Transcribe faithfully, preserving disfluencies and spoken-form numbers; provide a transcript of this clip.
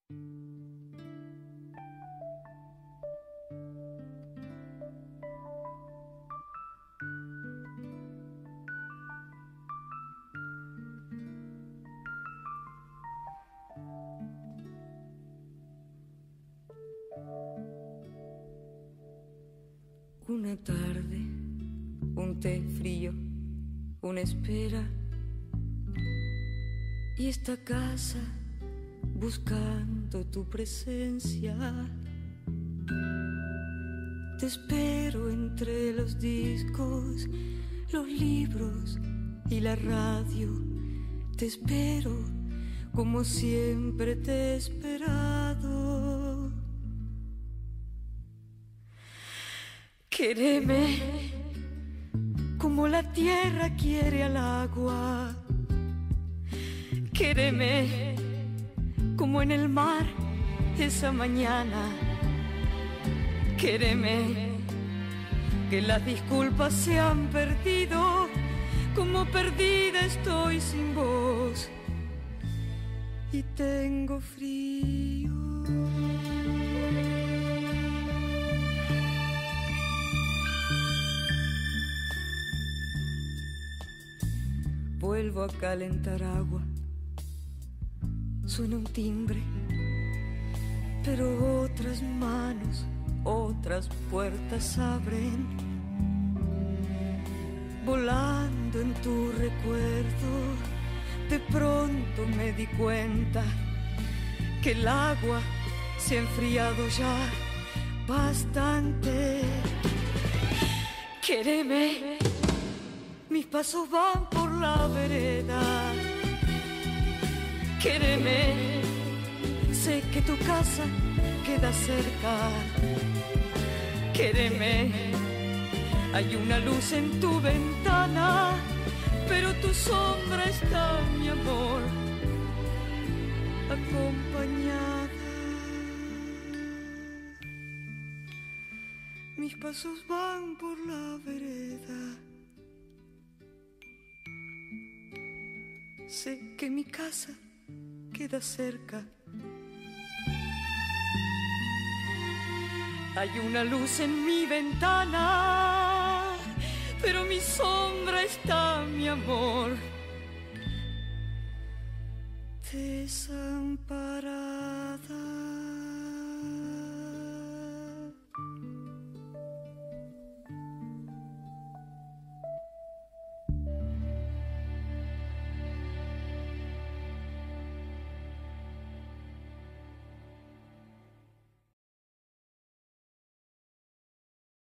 Una tarde, un té frío, una espera y esta casa buscando tu presencia. Te espero entre los discos, los libros y la radio. Te espero como siempre te he esperado. Quéreme como la tierra quiere al agua. Quéreme como en el mar esa mañana. Quéreme que las disculpas se han perdido, como perdida estoy sin vos y tengo frío. Vuelvo a calentar agua, suena un timbre, pero otras manos, otras puertas abren. Volando en tu recuerdo, de pronto me di cuenta que el agua se ha enfriado ya bastante. Quéreme, mis pasos van por la vereda. Quéreme, sé que tu casa queda cerca. Quéreme, hay una luz en tu ventana, pero tu sombra está, mi amor, acompañada. Mis pasos van por la vereda. Sé que mi casa queda cerca. Hay una luz en mi ventana, pero mi sombra está, mi amor, desamparada.